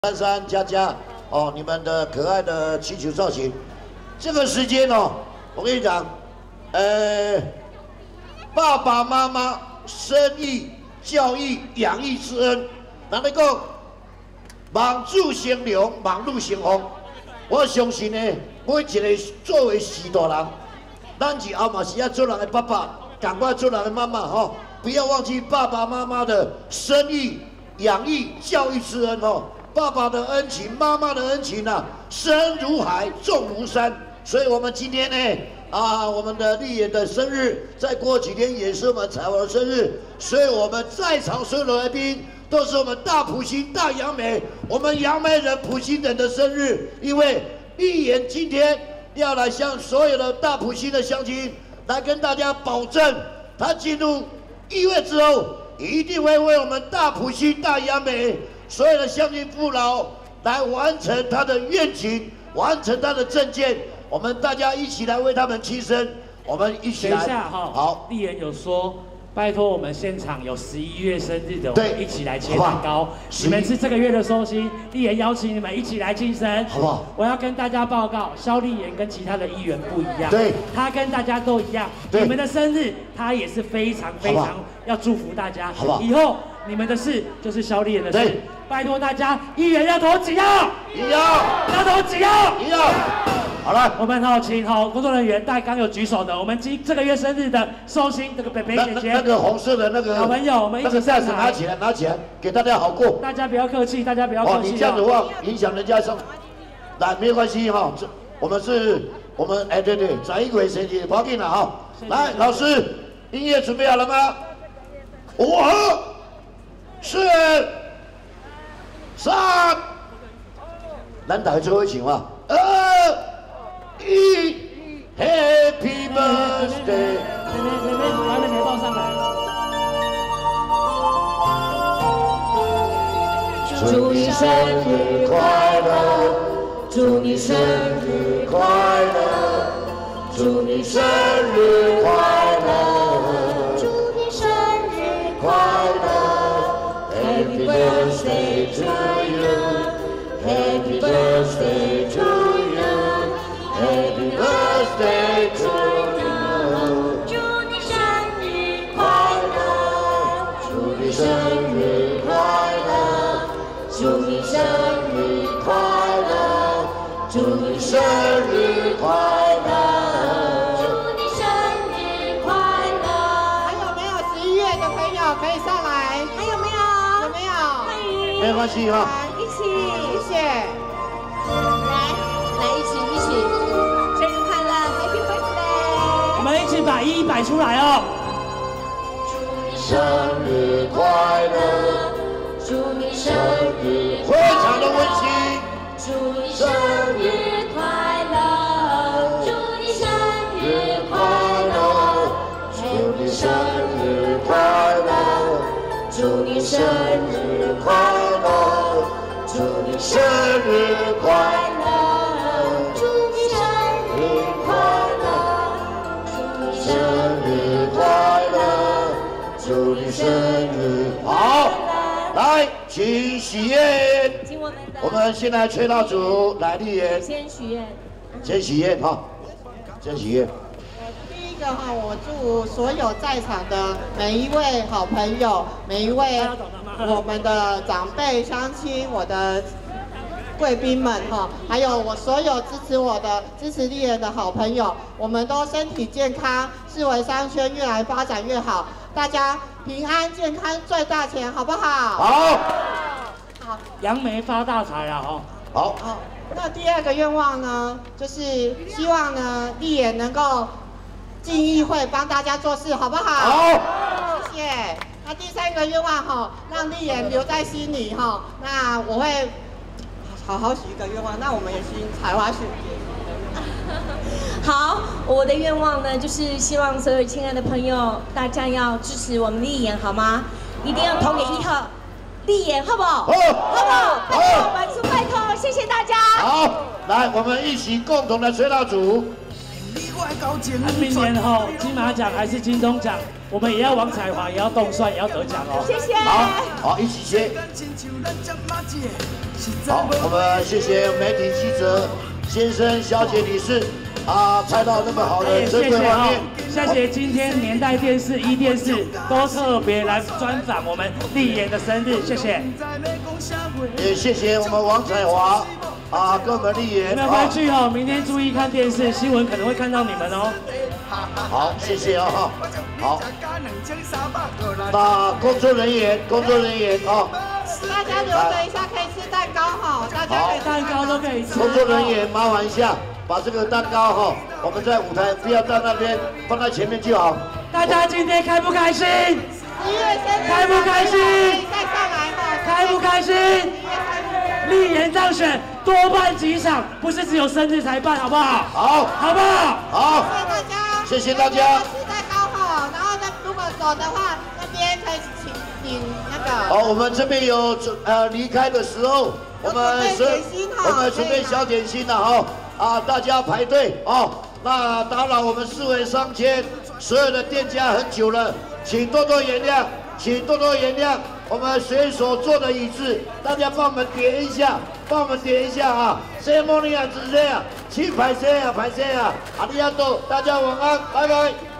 珊珊、佳佳哦，你们的可爱的气球造型。这个时间哦，我跟你讲，爸爸妈妈生育、教育、养育之恩，人哋讲望子成龙，望女成凤。我相信呢，每一个作为许大人，咱以后嘛是要做人的爸爸，赶快做人的妈妈吼，不要忘记爸爸妈妈的生育、养育、教育之恩哦。 爸爸的恩情，妈妈的恩情啊，深如海，重如山。所以，我们今天呢，我们的丽妍的生日，再过几天也是我们彩华的生日。所以，我们在场所有的来宾都是我们大埔心、大杨梅，我们杨梅人、埔心人的生日。因为丽妍今天要来向所有的大埔心的乡亲来跟大家保证，她进入1月之后，一定会为我们大埔心、大杨梅。 所有的乡亲父老来完成他的愿景，完成他的政见，我们大家一起来为他们庆生，我们一起来。 等一下哈，好，丽妍有说，拜托我们现场有11月生日的，我们一起来切蛋糕。你们是这个月的寿星，丽妍邀请你们一起来庆生，好不好？我要跟大家报告，萧丽妍跟其他的议员不一样，对，她跟大家都一样，你们的生日她也是非常要祝福大家，好不好？以后你们的事就是萧丽妍的事。 拜托大家，议员要投几票？1票。要投几票？1票。好了，我们请工作人员带刚有举手的，我们这个月生日的寿星这个北北姐姐，那个红色的那个小朋友，我们一起上台。拿起来，拿起来，给大家好过。大家不要客气，大家不要客气。你这样的话影响人家上，来没关系哈，我们哎对对，转一回神奇，不要紧了哈。来，老师，音乐准备好了吗？5、4。 3，咱大家最后一唱啊！2、1 ，Happy Birthday！ 把妹妹抱上来。 祝你生日快乐，祝你生日快乐，祝你生日快乐，祝你生日快乐。 Happy birthday to you, Happy birthday to you, Happy birthday to you. 祝你生日快乐，祝你生日快乐，祝你生日快乐，祝你生日快乐，祝你生日快乐。还有没有11月的朋友可以上来？还有没有？ 没关系哈， 一起，谢谢。来，一起，生日快乐 ，Happy Birthday！ 我们一起把1摆出来哦。 祝你生日快乐，祝你生日非常的温馨。 祝你生日快乐，祝你生日快乐，祝你生日快乐，祝你生日快乐。 祝你生日快乐，祝你生日快乐，祝你生日快乐，祝你生日快乐。 好，来，请许愿。我们先来吹蜡烛，来丽妍。 先许愿。 先许愿哈，先许愿。 第一个哈，我祝所有在场的每一位好朋友，每一位。 我们的长辈、乡亲，我的贵宾们哈，还有我所有支持丽妍的好朋友，我们都身体健康，四维商圈越来发展越好，大家平安健康最大钱，好不好？ 好。 好。 杨梅发大财啊！哈。好。 好。那第二个愿望呢，就是希望呢丽妍能够进议会帮大家做事，好不好？ 好。 谢谢。 那第3个愿望哈，让丽妍留在心里哈。那我会好好许一个愿望。那我们也许彩华许。 好，我的愿望呢，就是希望所有亲爱的朋友，大家要支持我们丽妍，好吗？一定要投给1号丽妍，好不好？好，好不好？拜托，百出拜托，谢谢大家。 好，来，我们一起共同的吹蜡烛。 明年后金马奖还是金钟奖，我们也要王彩华，也要动算，也要得奖哦。 谢谢。 好，好，一起切。 好，我们谢谢媒体记者先生、小姐、女士拍到那么好的珍贵画面。 谢谢今天年代电视、一电视都特别来专访我们丽妍的生日，谢谢。 也谢谢我们王彩华跟我们丽妍。 没有关系哦，明天注意看电视，新闻可能会看到你们哦。 好，谢谢好。那工作人员大家留着一下，可以吃蛋糕哈，大家可以蛋糕都可以吃。 工作人员麻烦一下，把这个蛋糕我们在舞台不要到那边，放在前面就好。 大家今天开不开心 ？11月生日开不开心？ 再上来哈， 开不开心？丽妍当选，多办几场，不是只有生日才办，好不好？ 好， 好不好？ 好， 谢谢大家。谢谢大家。吃蛋糕哈，然后如果走的话，那边可以请那个。 好，我们这边有离开的时候，我们准备小点心了大家排队那打扰我们4位商圈所有的店家很久了，请多多原谅，请多多原谅。我们随手坐的椅子，大家帮我们点一下，ceremony 只是这样，请排队啊，阿里亚多，大家晚安，拜拜。